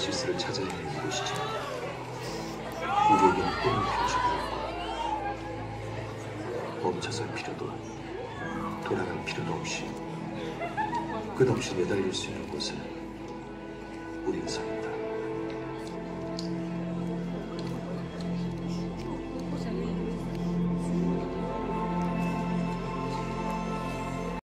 오아시스를 찾아야 하는 곳이죠. 우리에게는 꿈을 펼쳐고 있고 멈춰설 필요도 돌아갈 필요도 없이 끝없이 매달릴 수 있는 곳에 우리는 삽니다.